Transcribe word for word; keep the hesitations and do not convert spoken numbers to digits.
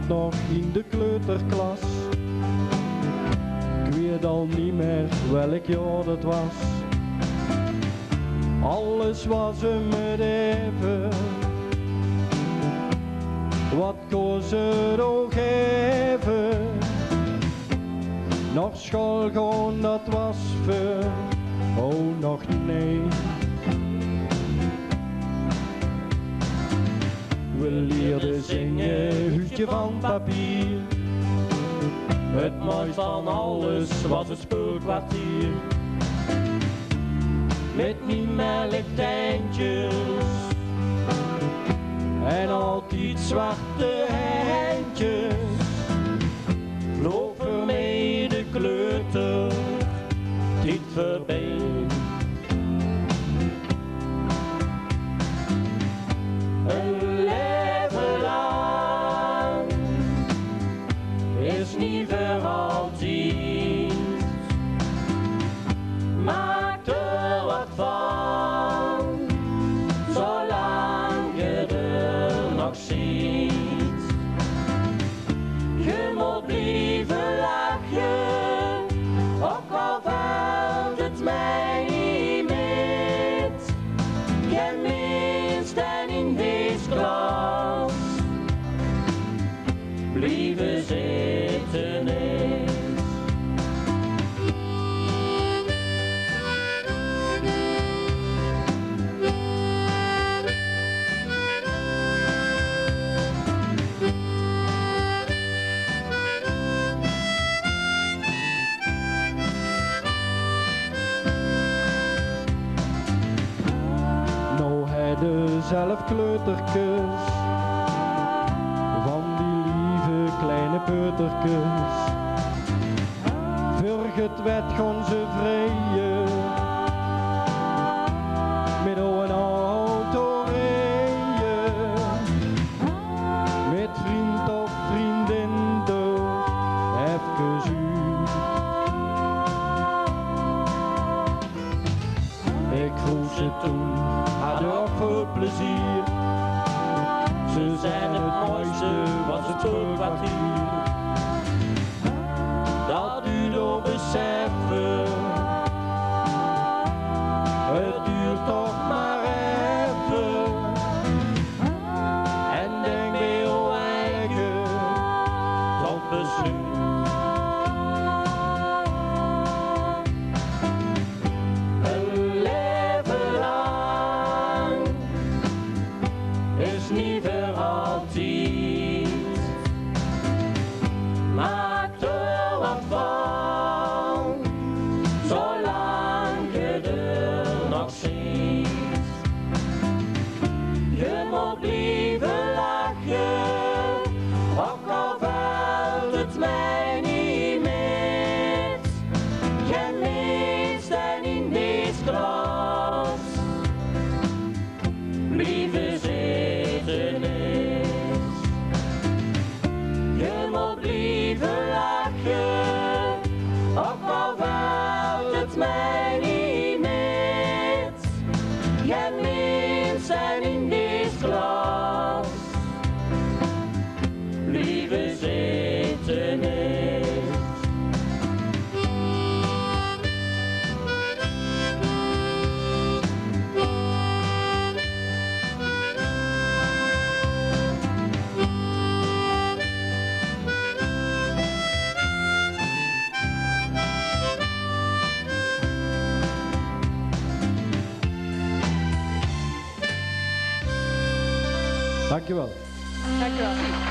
zat nog in de kleuterklas. Ik weet al niet meer welk jaar dat was. Alles was hem met even. Wat kon ze nog geven? Nog school gaan, dat was ver. Oh, nog nee. We leerden zingen, huutje van papier. Het mooiste van alles was het speelkwartier. Met die melktijntjes en altijd zwarte handjes. Vlogen mee de kleuter dit voorbij. Een leven lang is niet voor altijd. Maak er wat van, zolang je er nog ziet. Je moet blijven lachen, ook al valt het mij niet met. Geen minst en in deze klas blijven zitten is. Zelf kleutertjes van die lieve kleine peutertjes. Voor het werd gaan ze vrijen met een auto rijden, met vriend of vriendin door even uur. Ik vroeg ze toen, hadden ook veel plezier. Ze zijn het mooiste, was het speelkwartier. Dat u door beseffen, het duurt toch maar even. En denk bij uw eigen tot besluit. Niet voor altijd. Maak er wat van, zolang je er nog ziet. Je moet blijven lachen, ook al valt het mij niet met. Geen minst en in deze klas blijven zitten is. Je moet blijven lachen, ook al valt het mij niet met. Geen minst en in deze klas blijven zitten is. Dankjewel. Dankjewel.